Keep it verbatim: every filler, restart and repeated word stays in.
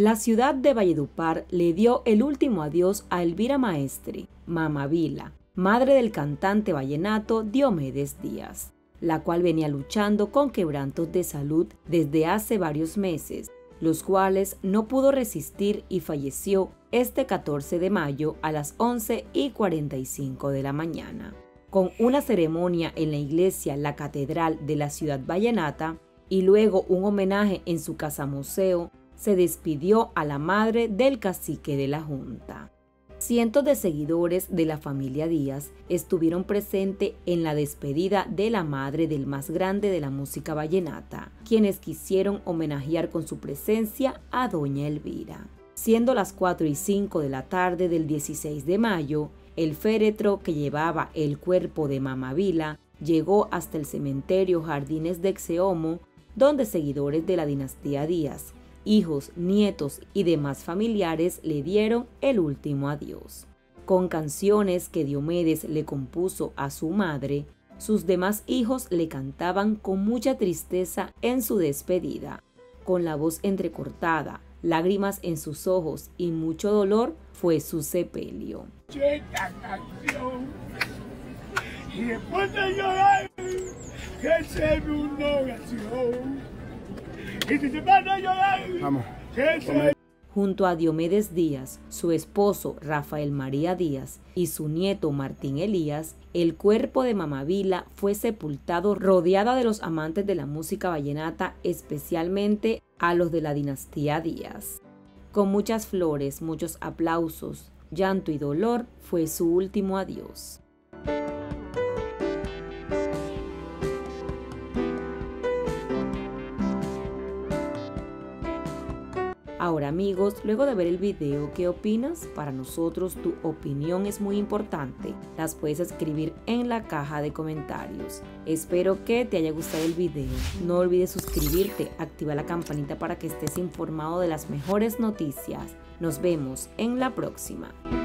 La ciudad de Valledupar le dio el último adiós a Elvira Maestre, Mama Vila, madre del cantante vallenato Diomedes Díaz, la cual venía luchando con quebrantos de salud desde hace varios meses, los cuales no pudo resistir y falleció este catorce de mayo a las once y cuarenta y cinco de la mañana. Con una ceremonia en la iglesia La Catedral de la ciudad vallenata y luego un homenaje en su casa museo, se despidió a la madre del cacique de la Junta. Cientos de seguidores de la familia Díaz estuvieron presentes en la despedida de la madre del más grande de la música vallenata, quienes quisieron homenajear con su presencia a doña Elvira. Siendo las cuatro y cinco de la tarde del dieciséis de mayo, el féretro que llevaba el cuerpo de Mama Vila llegó hasta el cementerio Jardines de Exeomo, donde seguidores de la dinastía Díaz, hijos, nietos y demás familiares le dieron el último adiós. Con canciones que Diomedes le compuso a su madre, sus demás hijos le cantaban con mucha tristeza en su despedida. Con la voz entrecortada, lágrimas en sus ojos y mucho dolor fue su sepelio. Esta canción, y después de llorar, que se me una oración. Y si se van a llorar, vamos, que se... Junto a Diomedes Díaz, su esposo Rafael María Díaz y su nieto Martín Elías, el cuerpo de Mama Vila fue sepultado rodeada de los amantes de la música vallenata, especialmente a los de la dinastía Díaz. Con muchas flores, muchos aplausos, llanto y dolor, fue su último adiós. Ahora amigos, luego de ver el video, ¿qué opinas? Para nosotros tu opinión es muy importante. Las puedes escribir en la caja de comentarios. Espero que te haya gustado el video. No olvides suscribirte, activa la campanita para que estés informado de las mejores noticias. Nos vemos en la próxima.